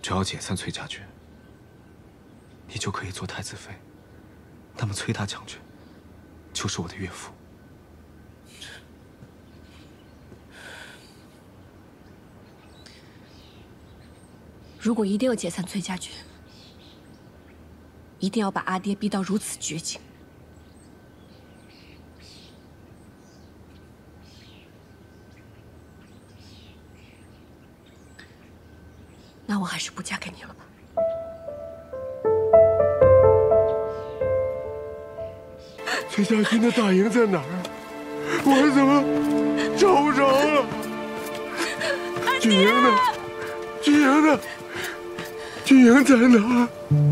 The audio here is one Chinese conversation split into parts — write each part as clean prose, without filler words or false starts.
只要解散崔家军，你就可以做太子妃。那么崔大将军就是我的岳父。 如果一定要解散崔家军，一定要把阿爹逼到如此绝境。那我还是不嫁给你了吧。 崔家军的大营在哪儿？我怎么找不着了？军营呢？军营呢？军营在哪？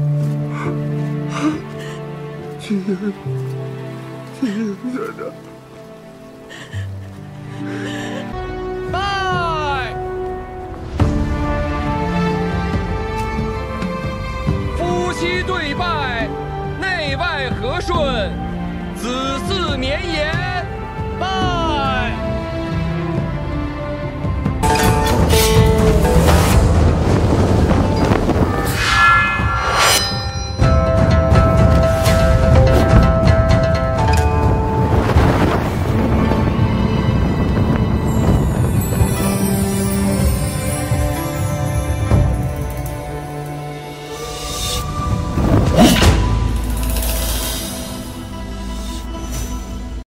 军营在哪？ 拜！夫妻对拜，内外和顺，子嗣绵延。